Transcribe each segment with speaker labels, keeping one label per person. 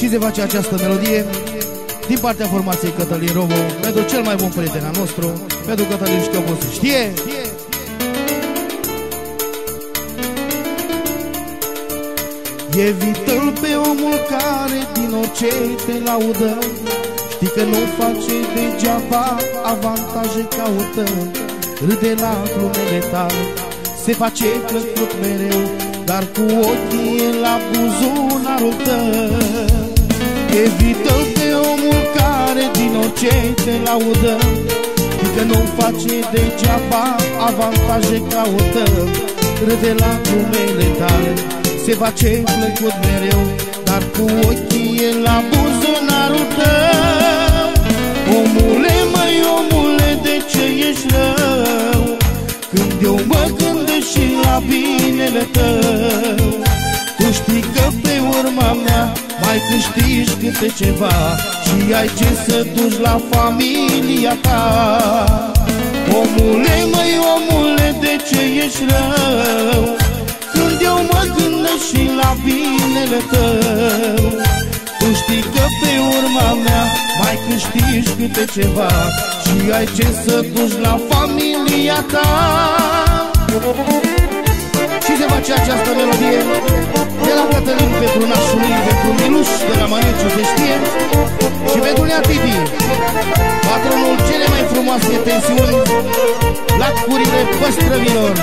Speaker 1: Și se face această melodie din partea formației Cătălin Robo, pentru cel mai bun prieten al nostru, pentru Cătălin Șchiobu se știe. Evită-l pe omul care din orice te laudă, știi că nu face degeaba, avantaje caută. Râde la glumele tale, se face plăcut mereu, dar cu ochii e la buzunarul tău. Evită-l pe omul care din orice te laudă, știi că nu face degeaba, avantaje caută. Râde la glumele tale, se face plăcut mereu, dar cu ochii e la buzunarul tău. Omule, măi, omule, de ce ești rău? Când eu mă gândesc și la binele tău. Tu știi că pe urma mea mai câștigi câte ceva și ai ce să duci la familia ta. Omule, măi, omule, de ce ești rău? Când eu mă gândesc și la binele tău. Tu știi că pe urma mea mai câștigi câte ceva și ai ce să duci la familia ta. Și se face această melodie de la Cătălin pentru nașul lui, pentru Miluș de la Măneciu, se știe. Și pentru Nea Tibi, patronul cele mai frumoase pensiuni, lacurile păstrăvilor.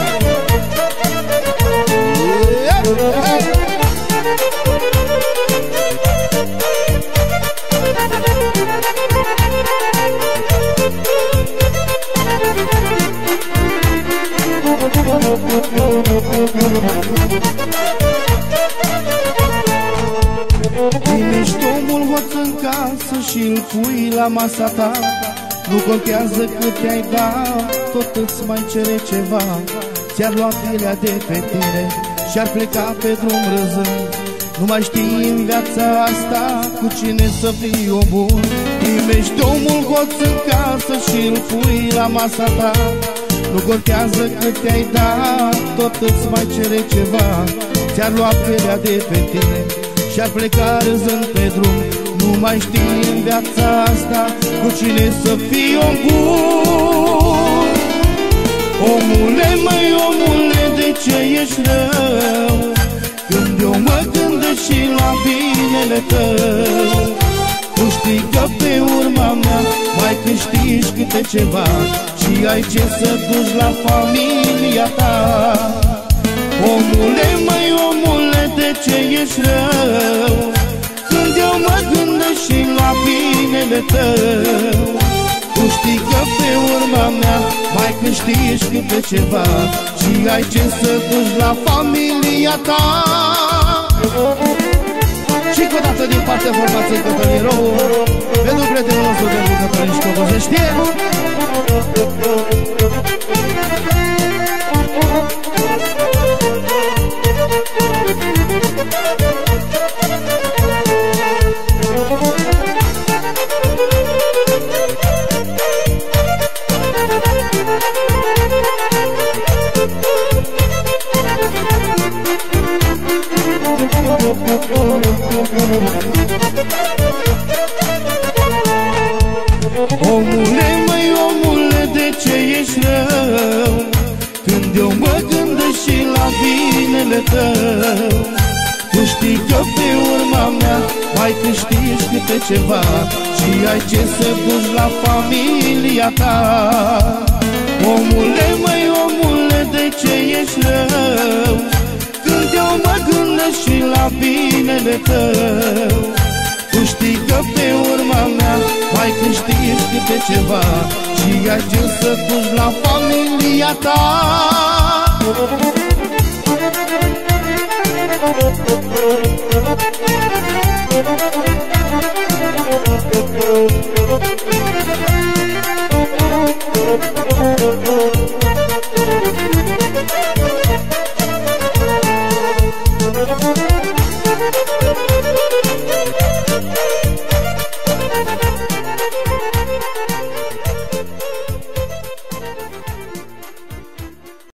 Speaker 1: Primești omul hoț în casă și îl pui la masa ta. Nu contează cât ai dat, tot îți mai cere ceva. Ți-ar lua pielea de pe tine și-ar pleca pe drum râzând. Nu mai știi în viața asta cu cine să fii om bun. Primești omul hoț în casă și îl pui la masa ta. Nu contează cât ai dat, tot îți mai cere ceva. Ți-ar lua pielea de pe tine și-ar pleca râzând pe drum. Nu mai știi în viața asta cu cine să fii om bun. Omule, măi, omule, de ce ești rău? Când eu mă gândesc și la binele tău. Tu știi că pe urma mea mai câștigi câte ceva și ai ce să duci la familia ta. Omule, măi, omule, de ce ești rău? Când eu mă gândesc și la binele tău. Tu știi că pe urma mea mai câștigi câte ceva și ai ce să duci la familia ta. Și cu o dată din partea formației Cătălin Robo, pentru prietenul nostru de Cătălin Șchiobu se știe. Omule, măi, omule, de ce ești rău? Când eu mă gândesc și la binele tău. Tu știi că pe urma mea mai câștigi câte ceva și ai ce să duci la familia ta. Omule, măi, omule, de ce ești rău? Când eu mă gândesc și la binele tău. Tu știi că pe urma mea mai câștigi câte ceva și ai ce să duci la familia ta.